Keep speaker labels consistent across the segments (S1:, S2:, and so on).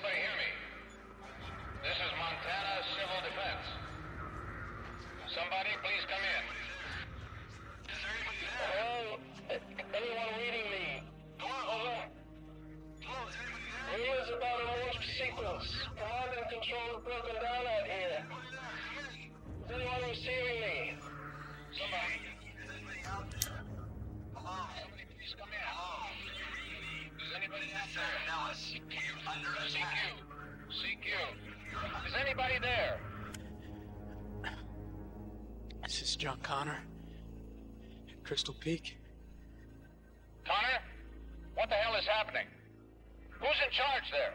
S1: somebody hear me? This is Montana Civil Defense. Somebody please come in. Is there anybody there?
S2: Hello? Anyone reading me?
S1: Hello, is anybody there?
S2: Rumors about a launch sequence. Command and control have broken down out here. Is anyone receiving me?
S1: Somebody. Is anybody out there? Hello? Somebody please come in. Hello? Is anybody out there?
S2: Now, CQ under attack.
S1: CQ. Is anybody there?
S3: This is John Connor. Crystal Peak.
S1: Connor? What the hell is happening? Who's in charge there?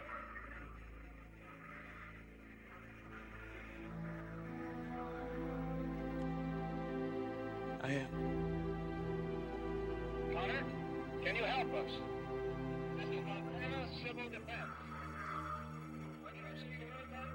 S3: I am.
S1: Connor? Can you help us? This is Montana Civil Defense. Are you receiving anything?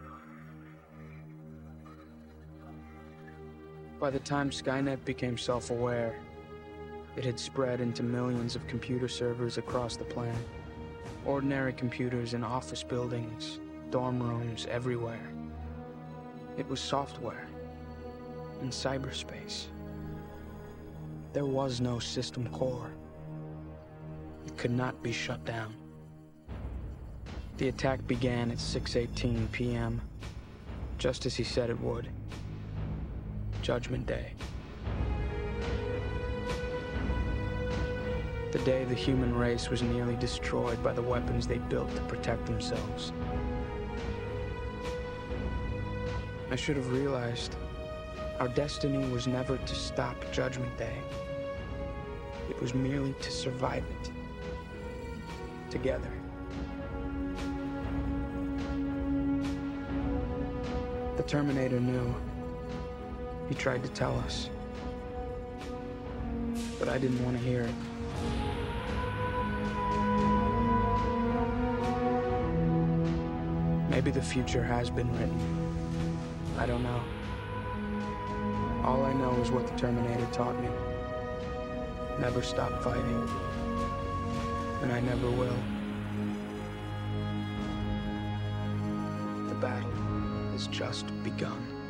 S4: By the time Skynet became self-aware, it had spread into millions of computer servers across the planet. Ordinary computers in office buildings, dorm rooms, everywhere. It was software in cyberspace. There was no system core. It could not be shut down. The attack began at 6:18 p.m., just as he said it would. Judgment Day. The day the human race was nearly destroyed by the weapons they built to protect themselves. I should have realized our destiny was never to stop Judgment Day. It was merely to survive it. Together. The Terminator knew. He tried to tell us. But I didn't want to hear it. Maybe the future has been written. I don't know. All I know is what the Terminator taught me. Never stop fighting. And I never will. The battle has just begun.